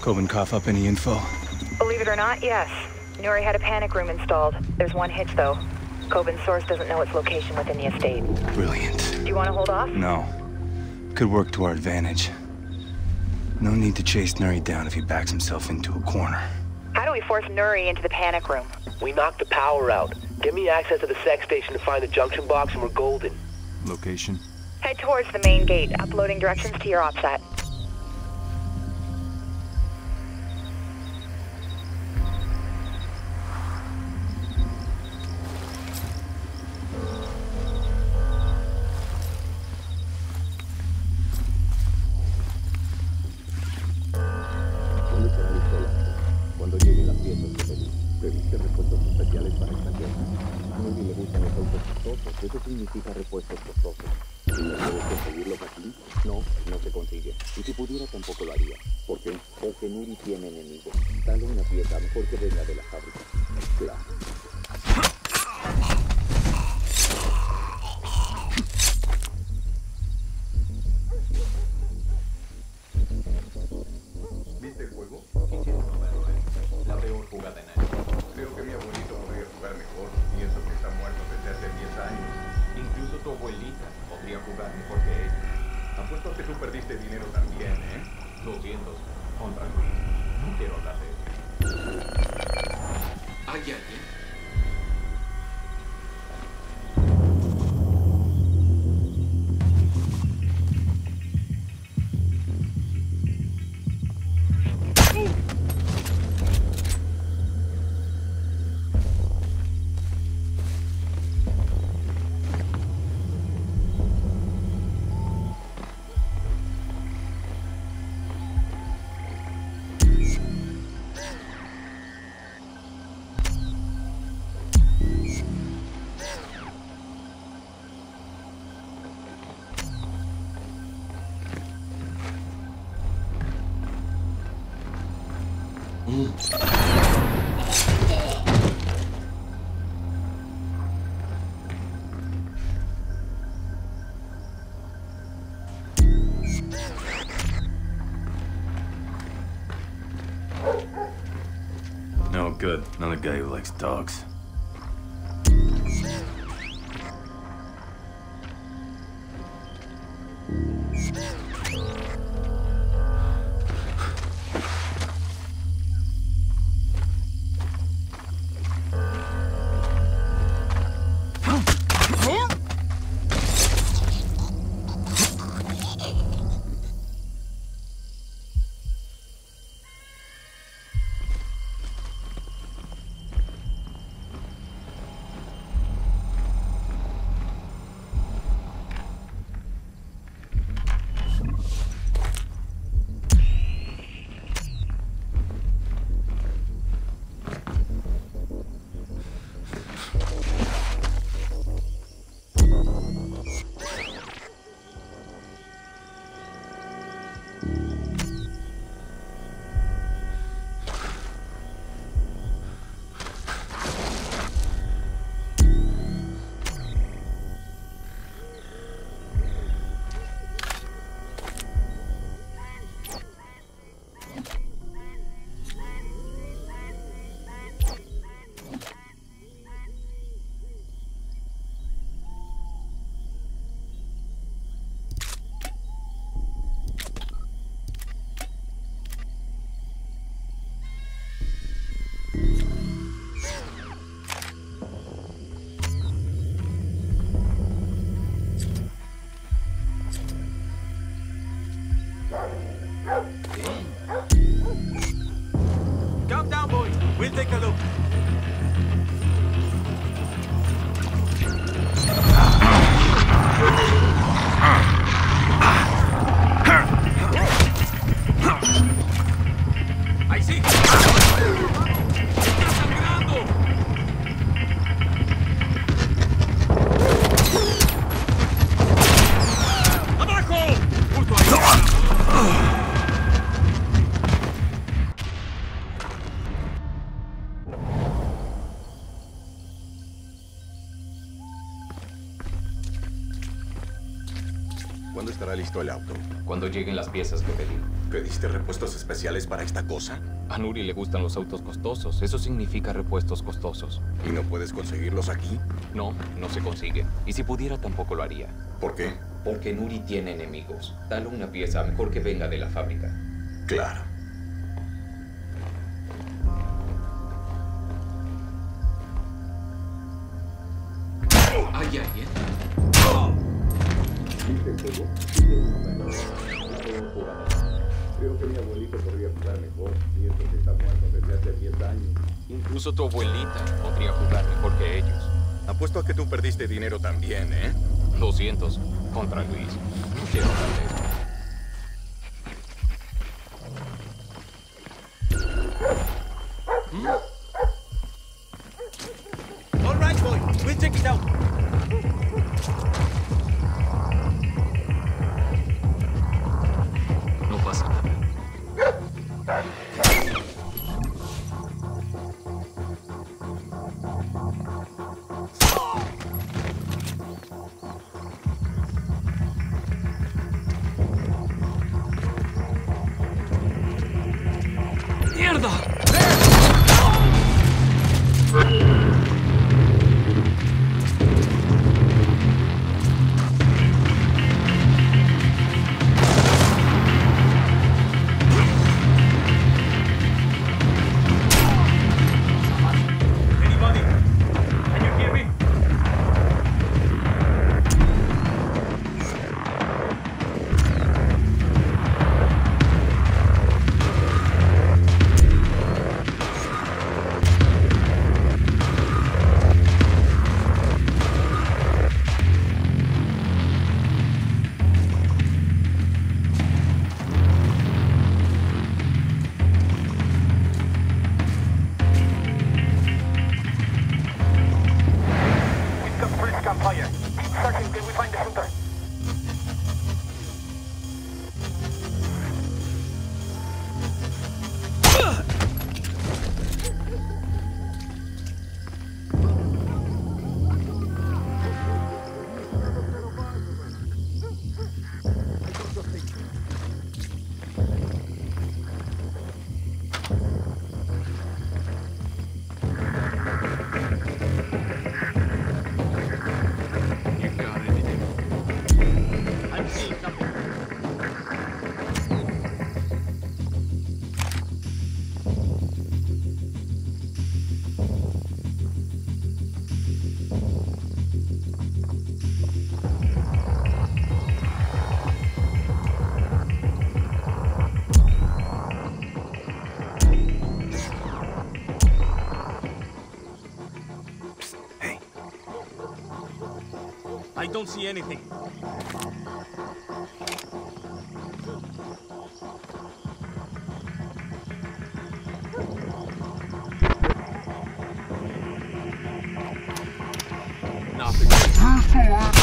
Coben cough up any info? Believe it or not, yes. Nuri had a panic room installed. There's one hitch, though. Coben's source doesn't know its location within the estate. Brilliant. Do you want to hold off? No. Could work to our advantage. No need to chase Nuri down if he backs himself into a corner. How do we force Nuri into the panic room? We knocked the power out. Give me access to the sex station to find the junction box and we're golden. Location? Head towards the main gate, uploading directions to your OPSAT. Cuando lleguen las piezas de pedir, reviste repuestos especiales para esta guerra. A Nuri le gustan los autos costosos, eso significa repuestos costosos. Si no puedes conseguirlos aquí, no se consigue. Y si pudiera tampoco lo haría. ¿Por qué? Porque Nuri tiene enemigos. Dale una pieza, mejor que venga de la fábrica. Claro. ¿Viste el juego? Quisiera no verlo, la peor jugada en años. Creo que mi abuelito podría jugar mejor, y eso que está muerto desde hace 10 años. Incluso tu abuelita podría jugar mejor que ella. Apuesto a que tú perdiste dinero también, ¿eh? 200 contra Luis. No quiero hablar de eso. ¿Hay alguien? No good. Another guy who likes dogs. estará listo el auto? Cuando lleguen las piezas que pedí. ¿Pediste repuestos especiales para esta cosa? A Nuri le gustan los autos costosos. Eso significa repuestos costosos. ¿Y no puedes conseguirlos aquí? No, no se consiguen. Y si pudiera, tampoco lo haría. ¿Por qué? Porque Nuri tiene enemigos. Dale una pieza, mejor que venga de la fábrica. Claro. ¿Hay alguien? ¿Viste el juego? Sí, bueno, la peor jugada. Creo que mi abuelito podría jugar mejor, y eso que está muerto desde hace 10 años. Incluso tu abuelita podría jugar mejor que ellos. Apuesto a que tú perdiste dinero también, ¿eh? 200 contra Luis. No quiero hablar de eso. All right, boy. We'll check it out. No pasa nada. ¡Mierda! Anybody? Can you hear me? We've got brisk on fire. Sergeant, can we find the hunter? You got anything? I'm seeing something. Hey. I don't see anything. Nothing.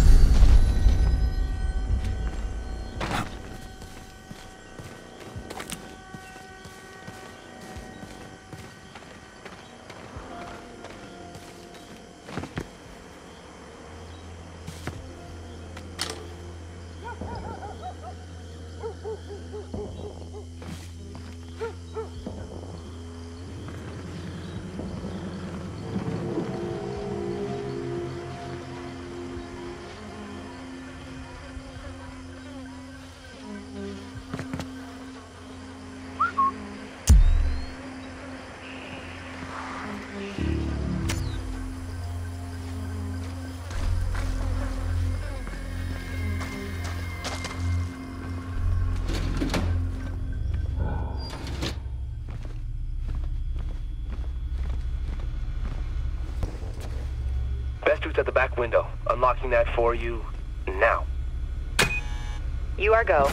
Vestu's at the back window. Unlocking that for you now. You are go.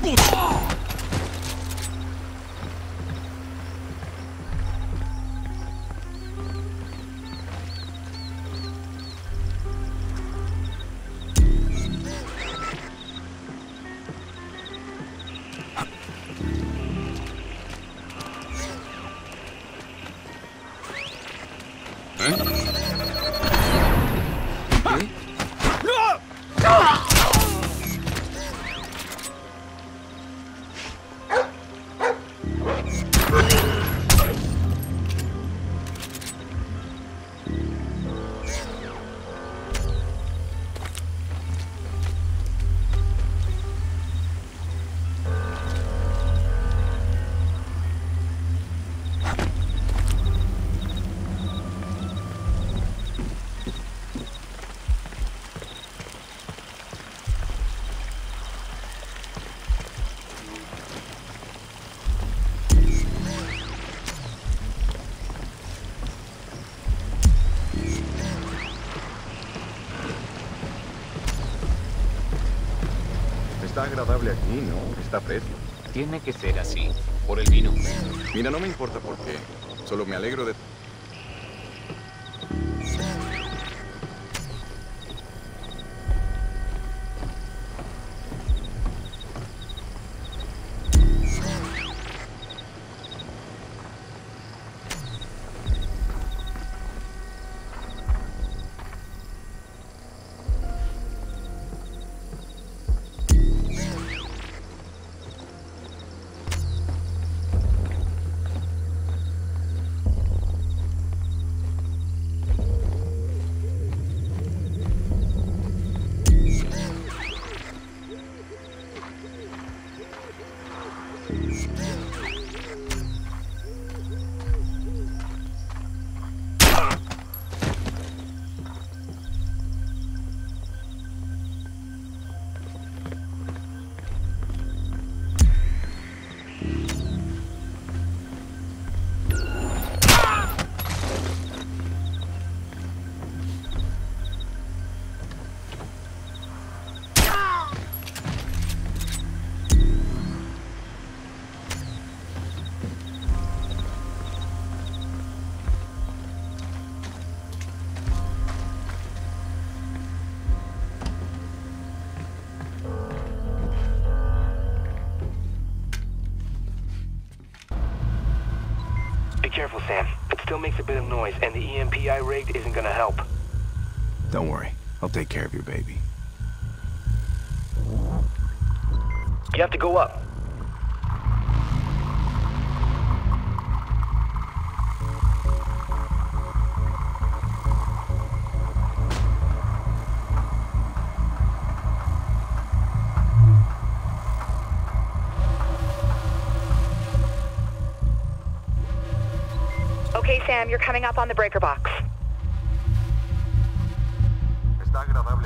Está agradable aquí, ¿no? Está fresco. Tiene que ser así, por el vino. Mira, no me importa por qué. Solo me alegro de... Be careful, Sam. It still makes a bit of noise, and the EMP I rigged isn't gonna help. Don't worry. I'll take care of your baby. You have to go up. Okay, Sam, you're coming up on the breaker box. Está agradable.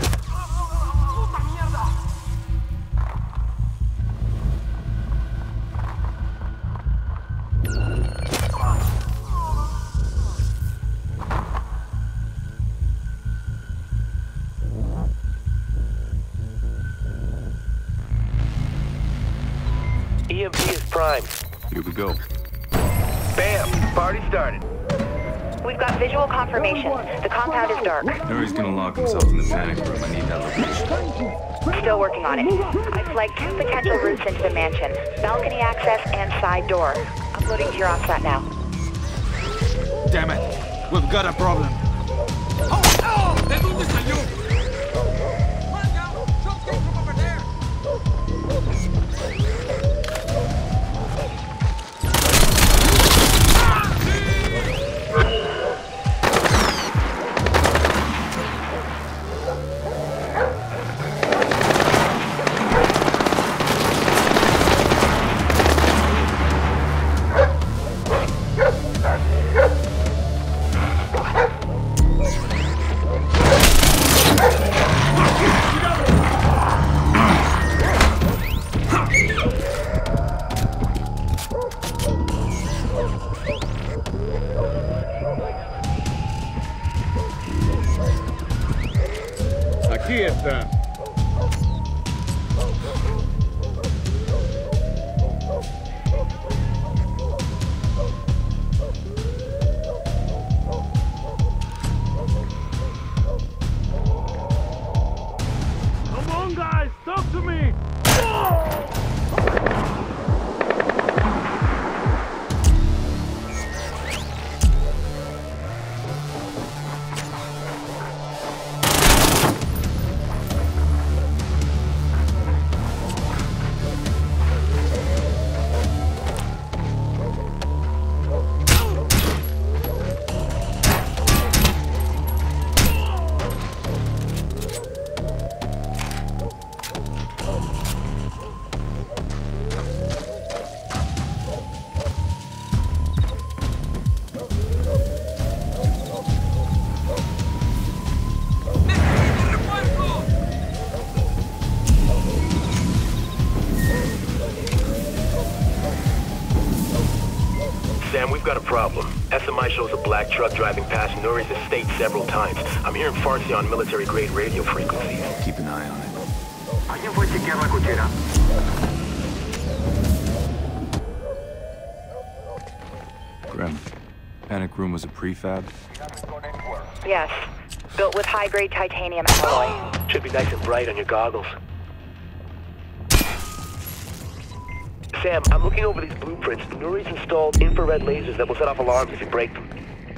EMP is primed. Here we go. Bam! Party started. We've got visual confirmation. The compound is dark. Nuri's gonna lock himself in the panic room. I need that location. Still working on it. I flagged 2 potential routes into the mansion. Balcony access and side door. Uploading to your OnSat now. Damn it! We've got a problem. ¿De dónde salió? Watch out! Shots came from over there! Aquí está. problem. SMI shows a black truck driving past Nuri's estate several times. I'm hearing Farsi on military-grade radio frequencies. Keep an eye on it. ¿Alguien fue a chequear la cochera? Grim, Panic Room was a prefab? Yes. Built with high-grade titanium alloy. Should be nice and bright on your goggles. Sam, I'm looking over these blueprints. Nuri's installed infrared lasers that will set off alarms if you break them.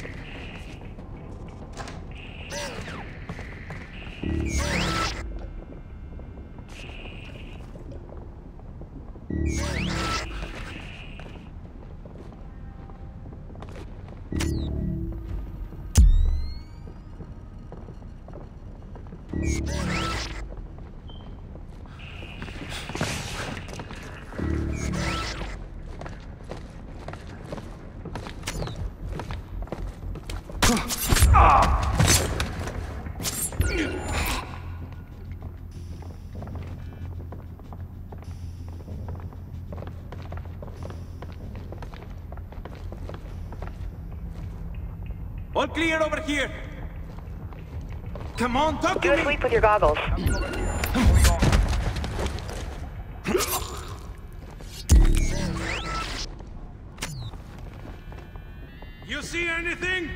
All clear over here. Come on, talk Do to a me. sweep with your goggles. You see anything?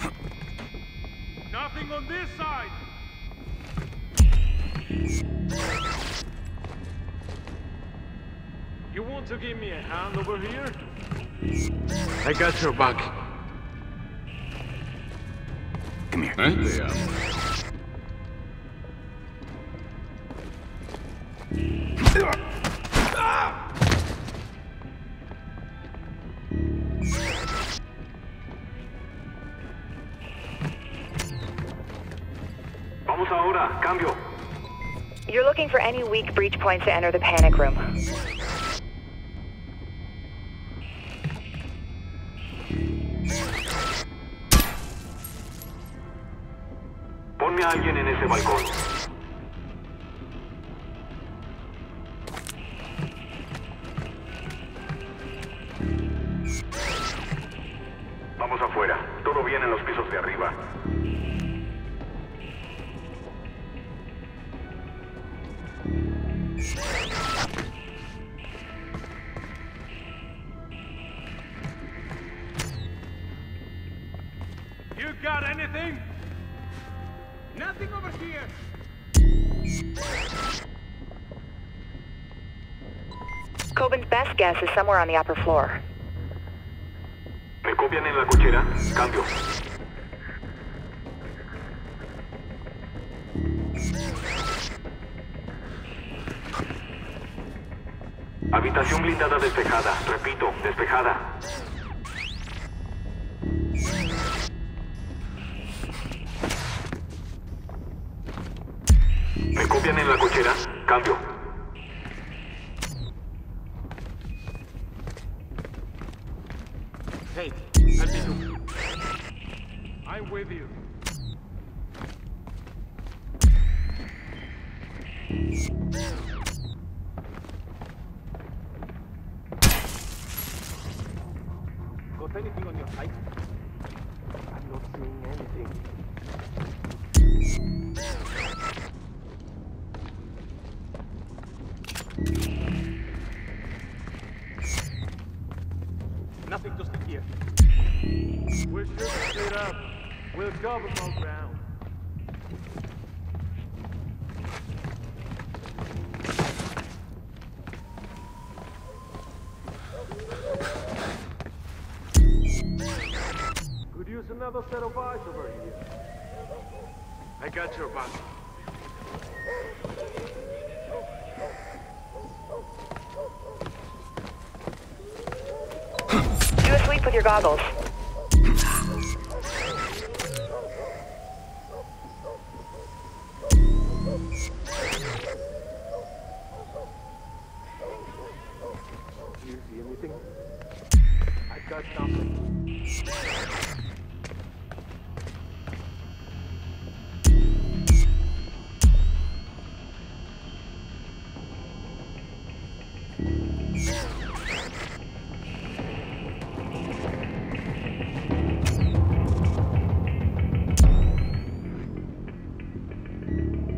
Nothing on this side. You want to give me a hand over here? I got your back. Come here. Vamos ahora, cambio. You're looking for any weak breach points to enter the panic room. Ponme a alguien en ese balcón. Vamos afuera. Todo bien en los pisos de arriba. You got anything? Nothing over here. Coben's best guess is somewhere on the upper floor. ¿Me copian en la cochera? Cambio. Habitación blindada despejada. Repito, despejada. ¿Me copian en la cochera? Cambio. Hey, I'll be you. I'm with you. Got anything on your side? I'm not seeing anything. Nothing to stick here. We're sure to split up. We'll cover more ground. Could use another set of eyes over here. I got your back. Do a sweep with your goggles. Do you see anything? I got something.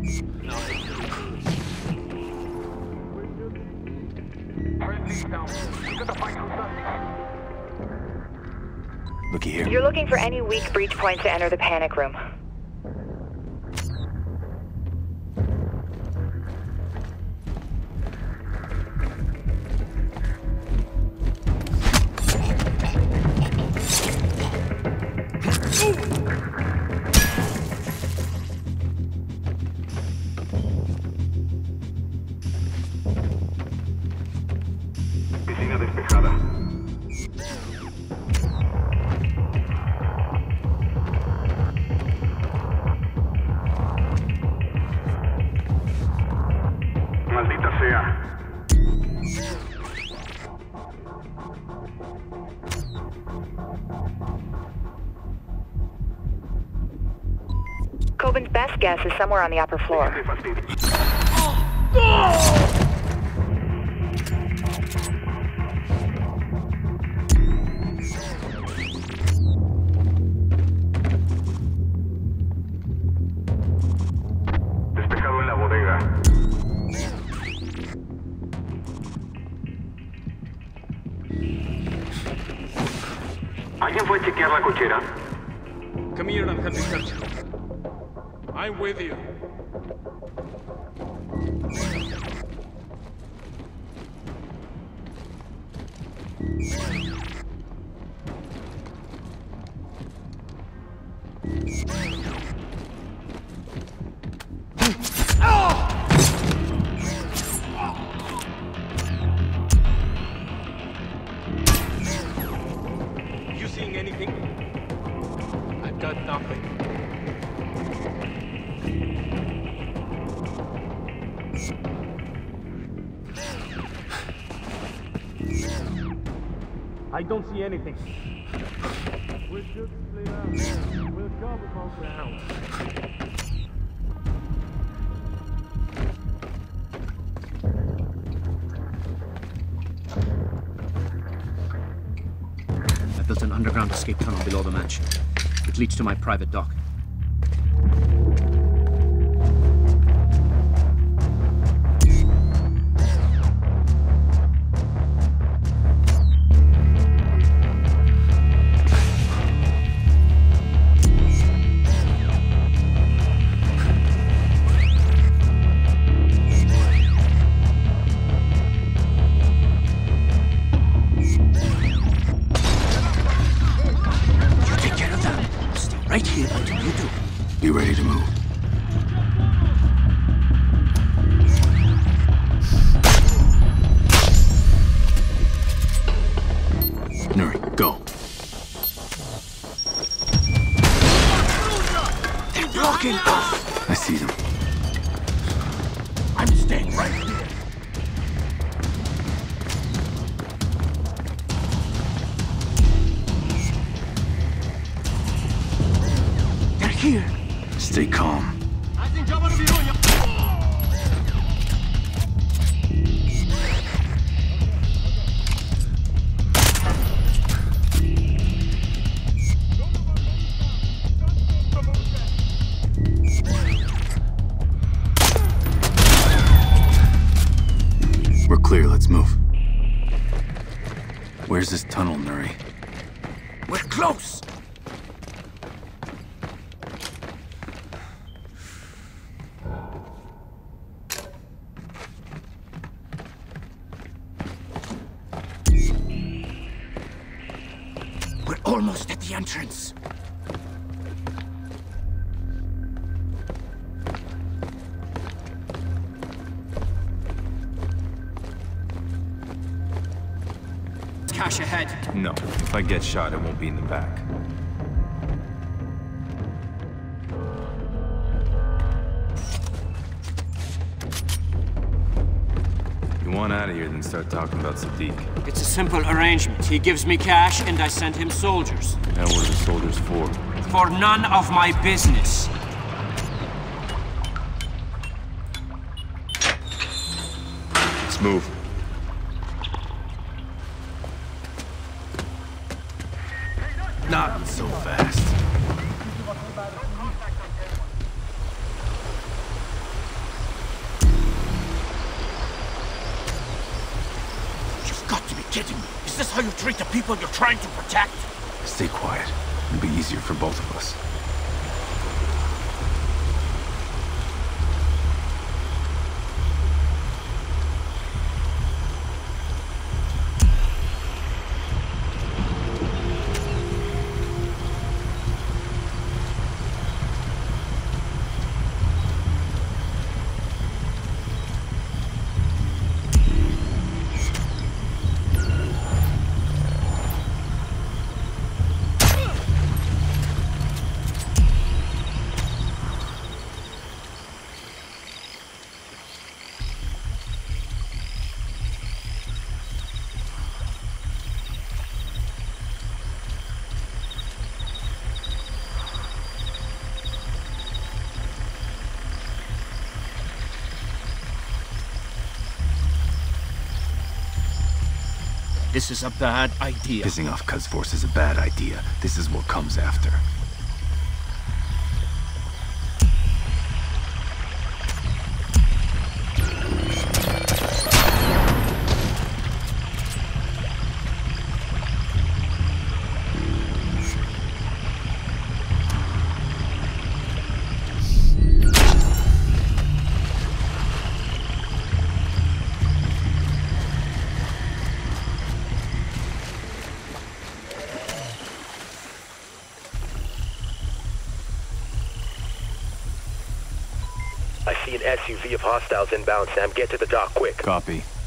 Looky here. You're looking for any weak breach points to enter the panic room. Piscina despejada. Maldita sea. Coben's best guess is somewhere on the upper floor. Qué fastidio. Despejado en la bodega. ¿Alguien fue a chequear la cochera? Come here and help me search. I'm with you. You seeing anything? I've got nothing. I don't see anything. We're just split out. We'll cover more ground. I built an underground escape tunnel below the mansion. It leads to my private dock. Right here until you do. Be ready to move. Nuri, go. They're blocking us! I see them. I'm staying right here. Here. Stay calm. We're clear, let's move. Where's this tunnel, Nuri? We're close! We're almost at the entrance. Cash ahead. No. If I get shot, it won't be in the back. You want out of here, then start talking about Sadiq. It's a simple arrangement. He gives me cash, and I send him soldiers. Now what are the soldiers for? For none of my business. Let's move. Not so fast. kidding me? Is this how you treat the people you're trying to protect? Stay quiet. It'll be easier for both of us. This is a bad idea. Pissing off Cuz Force is a bad idea. This is what comes after. I see an SUV of hostiles inbound, Sam. Get to the dock quick. Copy.